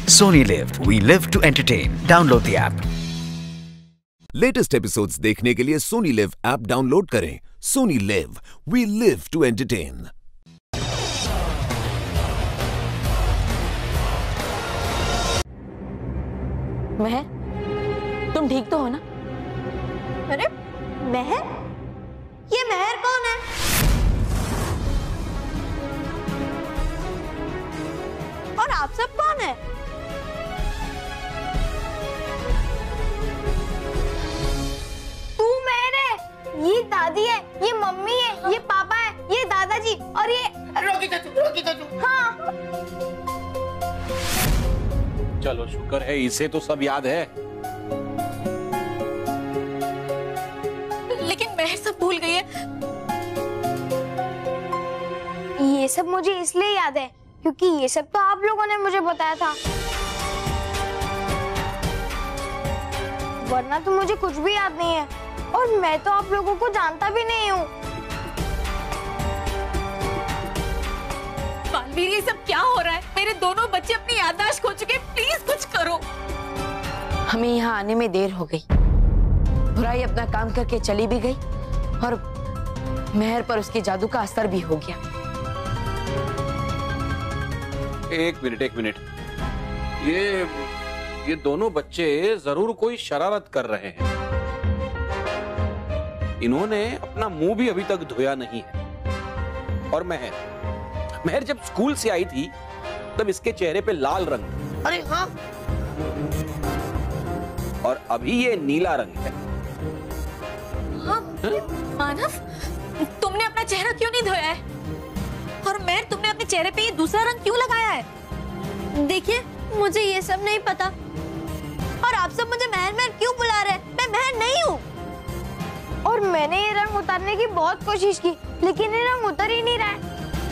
Sony Live. We live to entertain. Download the app. Latest episodes देखने के लिए Sony Liv app download करें। Sony Liv, we live to entertain. Mehar, तुम ठीक तो हो ना? अरे महर? ये महर कौन है? और आप सब कौन है? तू महर है, ये दादी है, ये मम्मी है, ये पापा है, ये दादाजी और ये रोकी चाचू। हाँ। चलो शुक्र है, इसे तो सब याद है। लेकिन महर सब भूल गई है। ये सब मुझे इसलिए याद है क्योंकि ये सब तो आप लोगों ने मुझे बताया था, वरना तो मुझे कुछ भी याद नहीं है और मैं तो आप लोगों को जानता भी नहीं हूँ। बालवीर, ये सब क्या हो रहा है? मेरे दोनों बच्चे अपनी याददाश्त खो चुके, प्लीज कुछ करो। हमें यहाँ आने में देर हो गई। बुराई अपना काम करके चली भी गई और महर पर उसके जादू का असर भी हो गया। एक मिनट, ये दोनों बच्चे जरूर कोई शरारत कर रहे हैं। इन्होंने अपना मुंह भी अभी तक धोया नहीं है। और महर जब स्कूल से आई थी तब इसके चेहरे पे लाल रंग, अरे हाँ, और अभी ये नीला रंग है। हाँ, मानव, तुमने अपना चेहरा क्यों नहीं धोया है? और महर, तुमने अपने चेहरे पे ये दूसरा रंग क्यों लगाया है? देखिए, मुझे ये सब नहीं पता और आप सब मुझे महर महर क्यों बुला रहे हैं? मैं महर नहीं हूँ। और मैंने ये रंग उतारने की बहुत कोशिश की, लेकिन ये रंग उतर ही नहीं रहा है।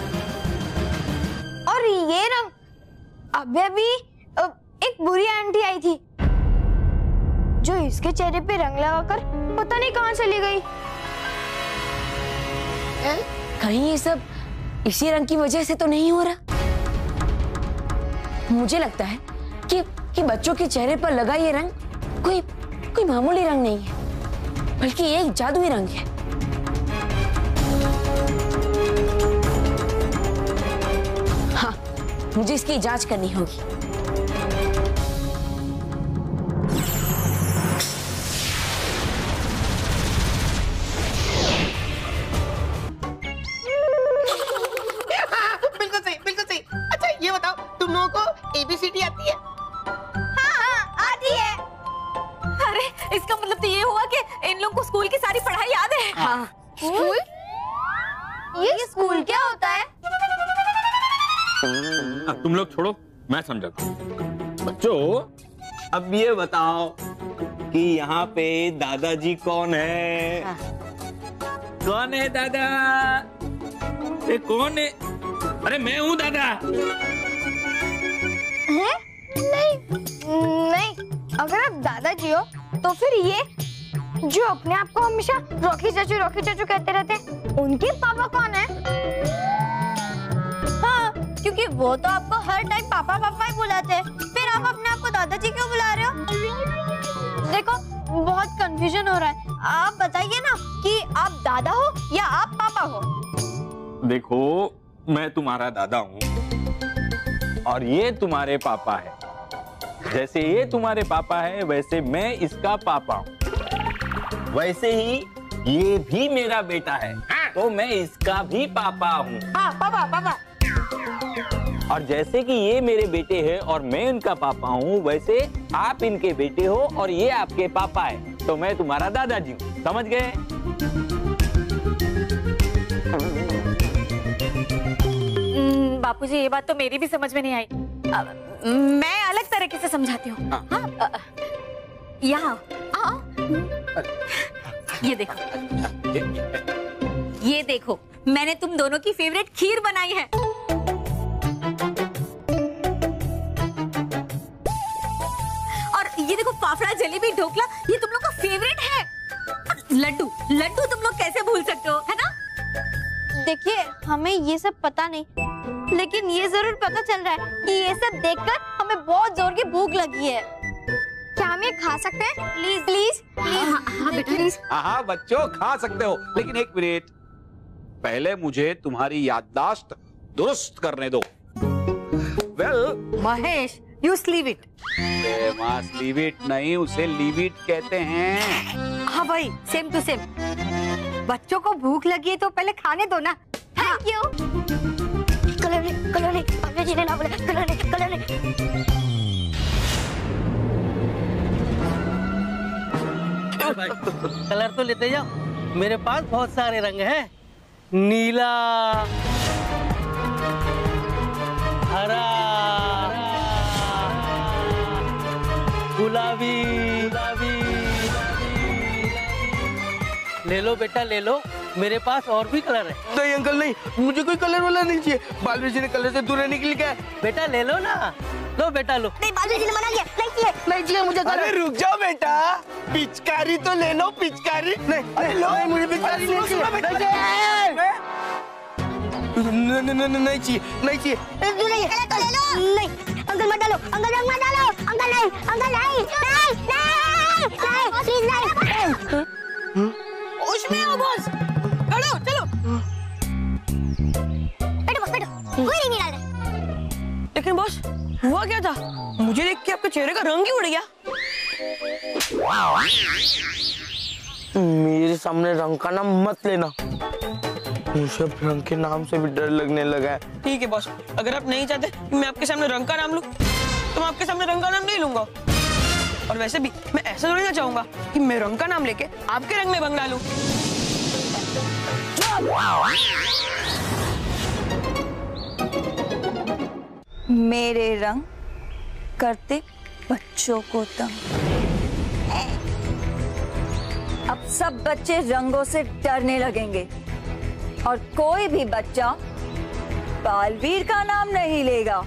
और ये रंग अभी एक बुरी आंटी आई थी जो इसके चेहरे पे रंग लगाकर पता नहीं कहाँ चली गई। कहीं ये सब इसी रंग की वजह से तो नहीं हो रहा? मुझे लगता है कि बच्चों के चेहरे पर लगा ये रंग कोई मामूली रंग नहीं है, बल्कि एक जादुई रंग है। हाँ, मुझे इसकी जांच करनी होगी। बिल्कुल सही। अच्छा ये बताओ, तुम लोगों को ABCD आती है? हाँ, आती है। अरे, इसका मतलब तो ये हुआ कि इन लोगों को स्कूल की सारी पढ़ाई याद है। हाँ। स्कूल? ये स्कूल क्या होता है? तुम लोग छोड़ो, मैं समझाता हूँ। बच्चों, अब ये बताओ कि यहाँ पे दादाजी कौन है? हाँ। कौन है दादा? ये कौन है? अरे मैं हूँ दादा। हैं? नहीं, अगर आप दादाजी हो तो फिर ये जो अपने आप को हमेशा रॉकी चाचू कहते रहते हैं, उनके पापा कौन है? हाँ, क्योंकि वो तो आपको हर टाइम पापा ही बुलाते हैं, फिर आप अपने आप को दादाजी क्यों बुला रहे हो? देखो, बहुत कंफ्यूजन हो रहा है। आप बताइए ना कि आप दादा हो या आप पापा हो? देखो, मैं तुम्हारा दादा हूँ और ये तुम्हारे पापा है। जैसे ये तुम्हारे पापा है, वैसे मैं इसका पापा हूँ। वैसे ही ये भी मेरा बेटा है, तो मैं इसका भी पापा हूँ। हाँ, पापा। और जैसे कि ये मेरे बेटे हैं और मैं इनका पापा हूँ, वैसे आप इनके बेटे हो और ये आपके पापा है, तो मैं तुम्हारा दादाजी हूँ। समझ गए? बापूजी, ये बात तो मेरी भी समझ में नहीं आई। मैं अलग तरीके से समझाती हूँ। हाँ, यहाँ ये देखो, मैंने तुम दोनों की फेवरेट खीर बनाई है। और ये देखो, फाफड़ा, जलेबी, ढोकला, ये तुम लोग का फेवरेट है। लड्डू तुम लोग कैसे भूल सकते हो, है ना? देखिए, हमें ये सब पता नहीं, लेकिन ये जरूर पता चल रहा है कि ये सब देखकर हमें बहुत जोर की भूख लगी है। क्या हम ये खा सकते हैं? Please please please. हाँ बेटा प्लीज। हाँ बच्चों खा सकते हो, लेकिन एक मिनट, पहले मुझे तुम्हारी याददाश्त दुरुस्त करने दो। Well Mahesh, you sleeve it. Leave it नहीं, उसे लीव इट कहते हैं। हाँ भाई, सेम टू सेम। बच्चों को भूख लगी है तो पहले खाने दो ना। Thank you. कलर नहीं, पापा जी ने ना बोला कलर नहीं। कलर तो लेते जाओ, मेरे पास बहुत सारे रंग हैं। नीला, हरा, गुलाबी। ले लो बेटा ले लो, मेरे पास और भी कलर है। नहीं अंकल नहीं, मुझे कोई कलर वाला नहीं चाहिए। बालवीर जी ने कलर से दूर रहने के लिए कहा है। बेटा ले लो ना, लो बेटा लो। नहीं, बालवीर जी ने मना किया, नहीं चाहिए मुझे कलर। अरे रुक जाओ बेटा, पिचकारी तो ले लो, पिचकारी। नहीं लो, मुझे पिचकारी नहीं चाहिए। नहीं चाहिए। कलर तो ले लो। नहीं अंकल मत डालो, अंकल रंग मत डालो। अंकल नहीं प्लीज नहीं। उसमें आओ बॉस, चलो। बैठो कोई नहीं डाल रहा। लेकिन बॉस हुआ क्या था? मुझे देख के आपके चेहरे का रंग ही उड़ गया। मेरे सामने रंग का नाम मत लेना, मुझे रंग के नाम से भी डर लगने लगा है। ठीक है बॉस, अगर आप नहीं चाहते कि मैं आपके सामने रंग का नाम लूं, तो मैं आपके सामने रंग का नाम नहीं लूंगा। और वैसे भी मैं ऐसा थोड़ी ना चाहूंगा कि मैं रंग का नाम लेके आपके रंग में भंग डालूं। मेरे रंग करते बच्चों को तंग। अब सब बच्चे रंगों से डरने लगेंगे और कोई भी बच्चा बालवीर का नाम नहीं लेगा।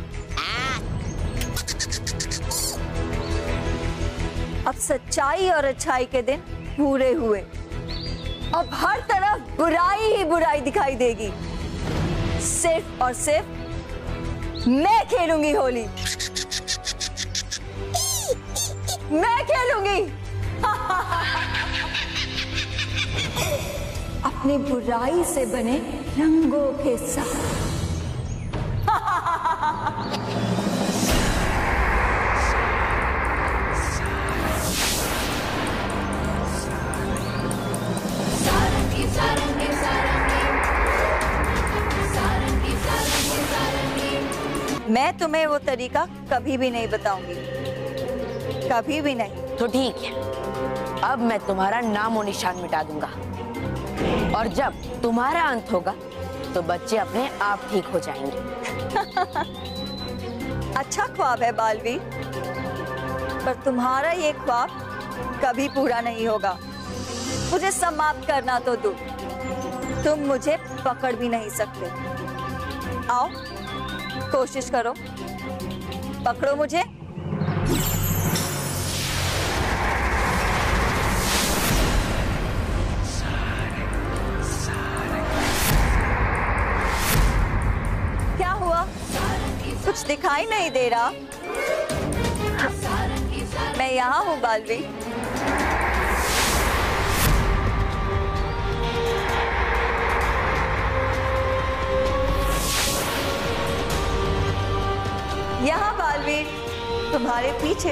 अब सच्चाई और अच्छाई के दिन पूरे हुए। अब हर तरफ बुराई ही बुराई दिखाई देगी। सिर्फ और सिर्फ मैं खेलूंगी होली, मैं खेलूंगी। अपनी बुराई से बने रंगों के साथ। मैं तुम्हें वो तरीका कभी भी नहीं बताऊंगी, कभी भी नहीं। तो ठीक है, अब मैं तुम्हारा नाम और निशान मिटा दूंगा, और जब तुम्हारा अंत होगा तो बच्चे अपने आप ठीक हो जाएंगे। अच्छा ख्वाब है बालवीर, पर तुम्हारा ये ख्वाब कभी पूरा नहीं होगा। मुझे समाप्त करना तो दो, तुम मुझे पकड़ भी नहीं सकते। आओ कोशिश करो, पकड़ो मुझे। क्या हुआ? कुछ दिखाई नहीं दे रहा? मैं यहाँ हूँ बालवीर। यहाँ बालवीर, तुम्हारे पीछे,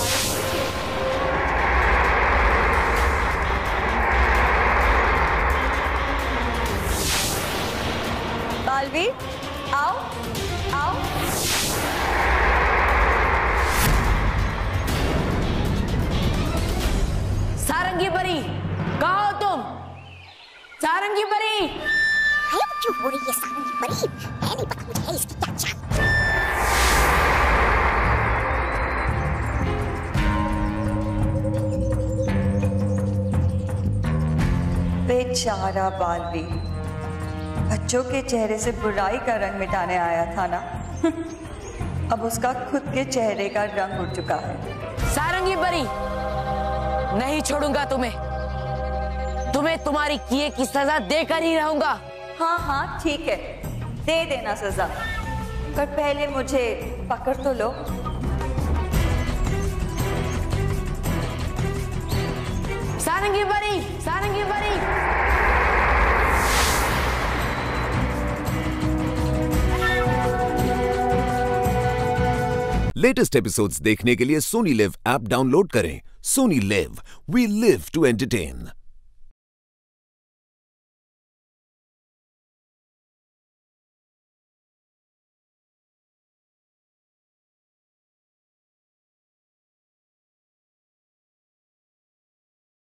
बालवीर आओ आओ। सारंगी परी, कहाँ हो तुम? सारंगी परी। क्यों हो रही है सारंगी परी? नहीं पता मुझे इसकी क्या चाल। बेचारा बालवीर, बच्चों के चेहरे से बुराई का रंग मिटाने आया था ना। अब उसका खुद के चेहरे का रंग उड़ चुका है। सारंगी परी, नहीं छोड़ूंगा तुम्हें तुम्हारी किए की सजा देकर ही रहूंगा। हाँ हाँ ठीक है, दे देना सजा, पर पहले मुझे पकड़ तो लो। सारंगी परी, सारंगी परी। लेटेस्ट एपिसोड्स देखने के लिए सोनी लिव ऐप डाउनलोड करें। Sony Liv, we live to entertain.